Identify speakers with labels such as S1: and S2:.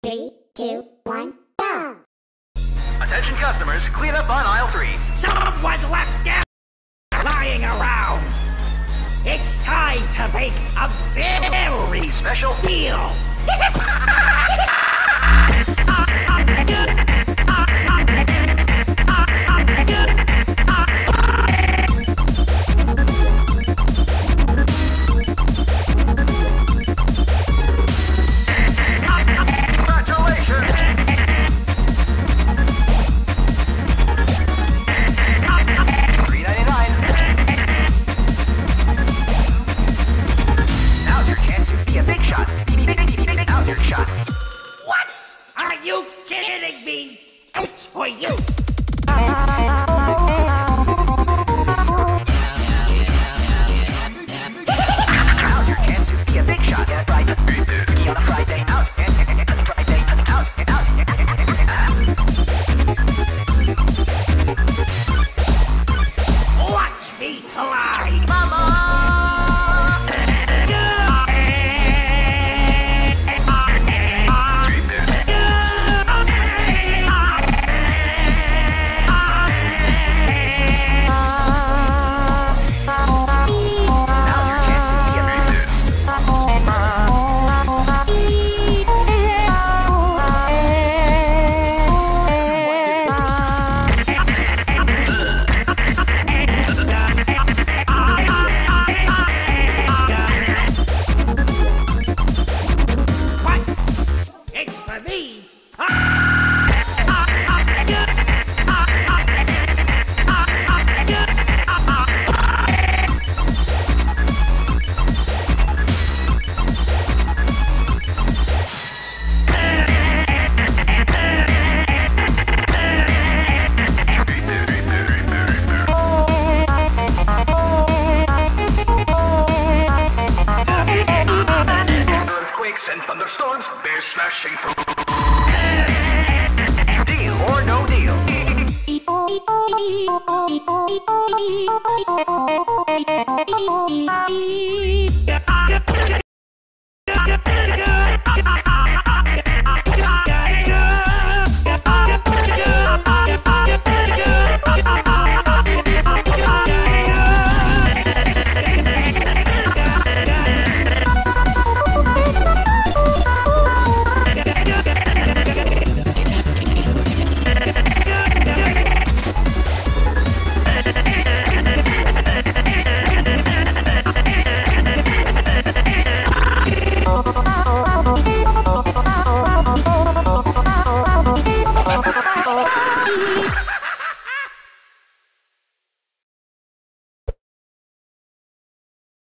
S1: 3, 2, 1, go!
S2: Attention customers, clean up on aisle 3.
S3: Someone left down lying around. It's time to make a very
S2: Special
S3: deal. You kidding me? It's for you!
S2: Now's your chance to be a big shot. Get right. Ski on a Friday. Out. Friday. Out.
S3: Watch me collide!
S2: Mama!
S3: It's for me!
S2: Earthquakes and thunderstorms, bear smashing through